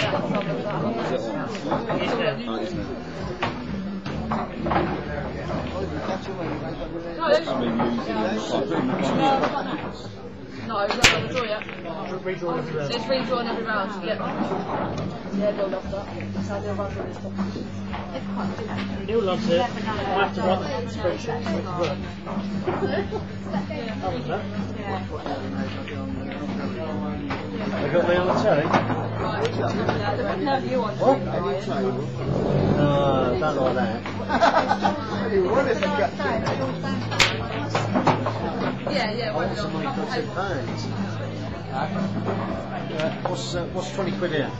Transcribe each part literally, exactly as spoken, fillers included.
No, it's not going to draw yet. Redraw every round. It's redrawn every round, yeah. Yeah, they'll love that. That's how they'll run with this. Neil loves it. I have to run the spreadsheet to make it work. How was that? They got me on the telly? What? No, don't like that. Yeah, yeah. I want somebody got ten pounds. Uh, what's uh, what's twenty quid here?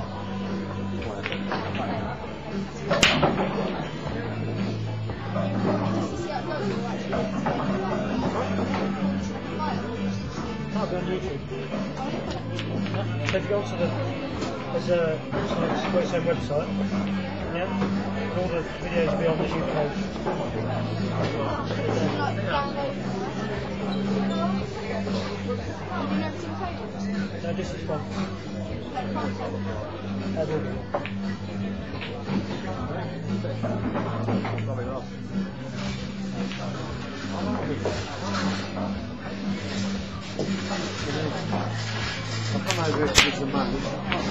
Might be on YouTube. So if you go to the there's a it's a website. Yeah. And all the videos will be on the YouTube page. No, this is one. That will be. I'll come over here to give some money.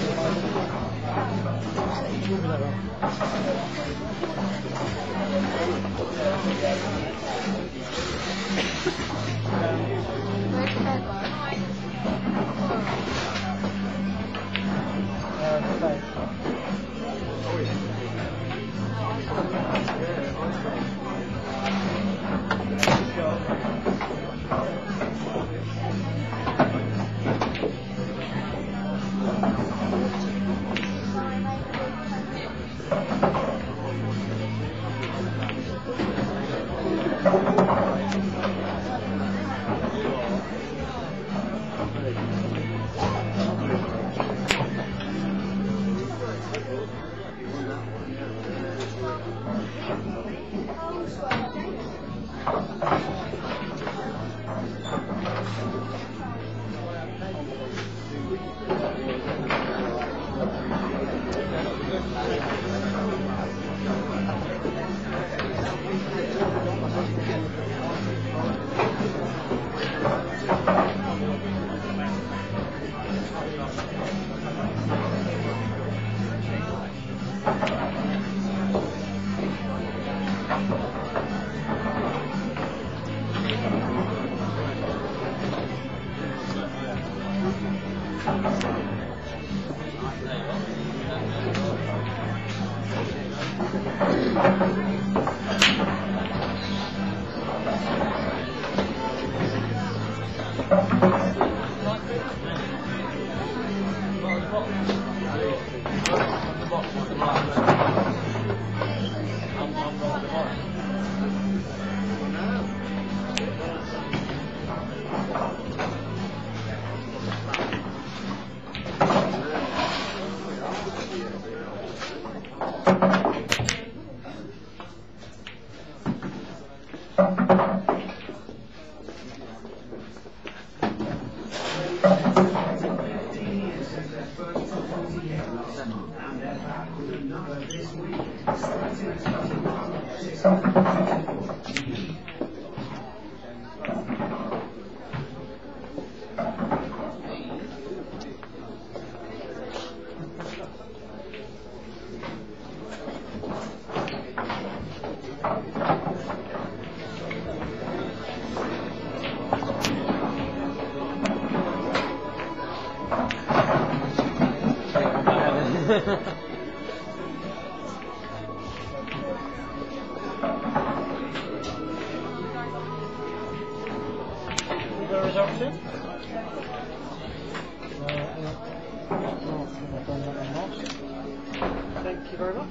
Thank you very much.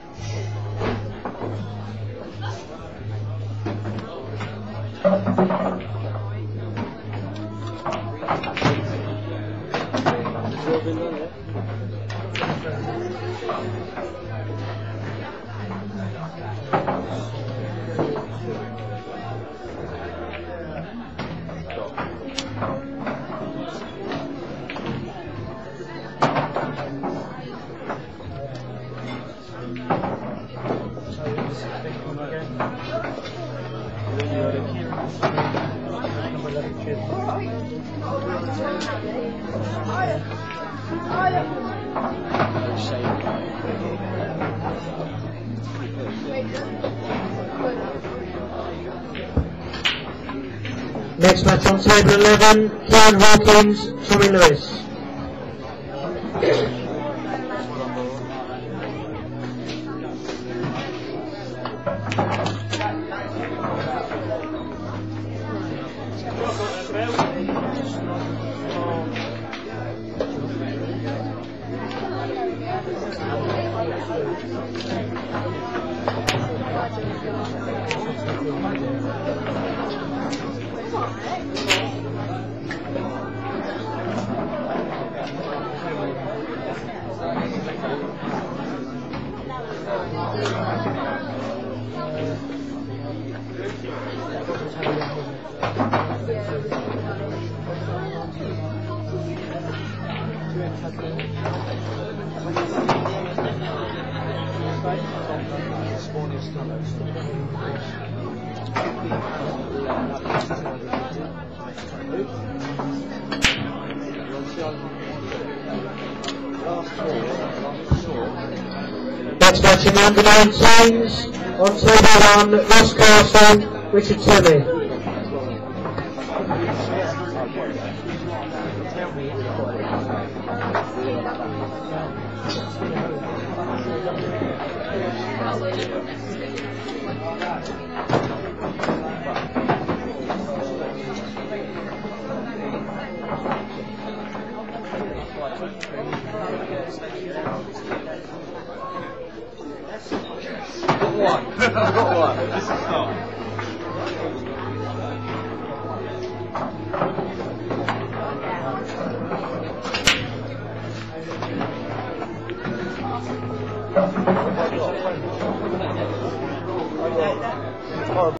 Next match on table eleven, Kieran Hawkins, Tommy Lewis. Next match in the under nineteens, on table one, Ross Castle, Richard Timmy. I've got one. This is not. Horrible.